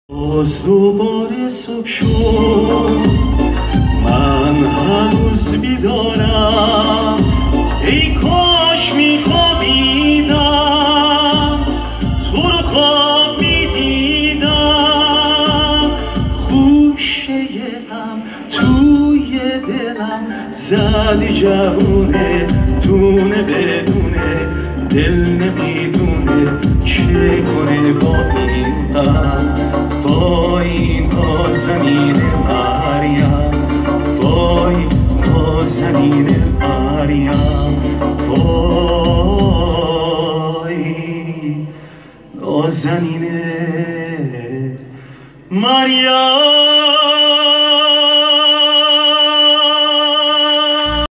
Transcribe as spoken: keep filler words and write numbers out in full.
باز دوباره صبح شد، من هنوز بیدارم. ای کاش میخوابیدم، تو رو خواب میدیدم. خوشه غم توی دلم زد جوونه، دونه بدونه دل نمیدونه چه کنه با این غم. وای نازنین مریم، وای نازنین مریم، وای نازنین